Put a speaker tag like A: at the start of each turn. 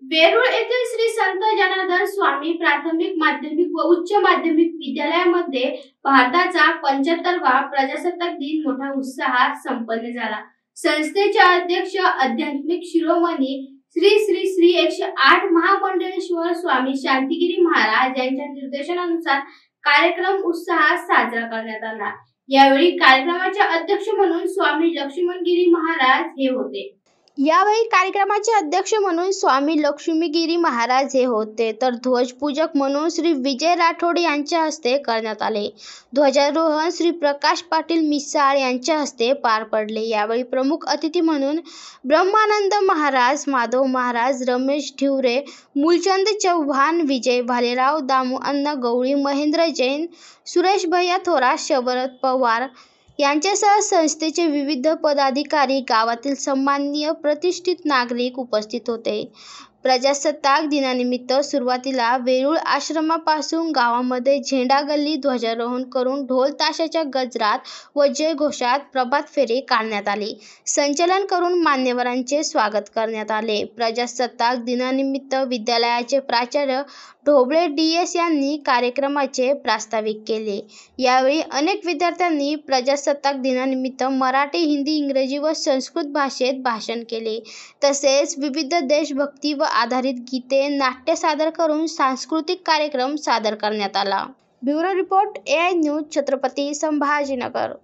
A: वेरूळ येथील श्री संत जनार्दन स्वामी प्राथमिक माध्यमिक व उच्च माध्यमिक विद्यालयामध्ये भारताचा 75वा प्रजासत्ताक दिन मोठ्या उत्साहात संपन्न झाला। संस्थेचे अध्यक्ष आध्यात्मिक शिरोमणी श्री श्री श्री 108 महामंडलेश्वर स्वामी शांतिगिरी महाराज यांच्या निर्देशनानुसार कार्यक्रम उत्साहात साजरा करण्यात आला। यावेळी कार्यक्रमाचे अध्यक्ष म्हणून स्वामी लक्ष्मणगिरी महाराज हे होते। तर ध्वजपूजक म्हणून श्री विजय राठोड यांच्या हस्ते करण्यात आले। ध्वजारोहण श्री प्रकाश पाटील मिसाळ यांच्या हस्ते पार पडले। यावेळी प्रमुख अतिथी म्हणून ब्रह्मानंद महाराज, माधव महाराज, रमेश ढिवरे, मूलचंद चव्हाण, विजय भालेराव, दामू अण्णा गवळी, महेंद्र जैन, सुरेश भैया थोरात, शरद पवार यांच्यासह संस्थेचे विविध पदाधिकारी, गावातील सन्माननीय प्रतिष्ठित नागरिक उपस्थित होते। प्रजासत्ताक दिनानिमित्त सुरुवातीला वेरूळ आश्रमापासून गावामध्ये झेंडा गल्ली ध्वजारोहण करून ढोल ताशाच्या गजरात व जयघोषात प्रभात फेरी काढण्यात आली। संचलन करून मान्यवरांचे स्वागत करण्यात आले। प्रजासत्ताक दिनानिमित्त विद्यालयाचे प्राचार्य ढोबळे DS यांनी कार्यक्रमाचे प्रास्ताविक केले। यावेळी अनेक विद्यार्थ्यांनी प्रजासत्ताक दिनानिमित्त मराठी, हिंदी, इंग्रजी व संस्कृत भाषेत भाषण केले। तसेच विविध देशभक्ती व आधारित गीते, नाट्य सादर करून सांस्कृतिक कार्यक्रम सादर करण्यात आला। Bureau report AI news, Chhatrapati Sambhajinagar.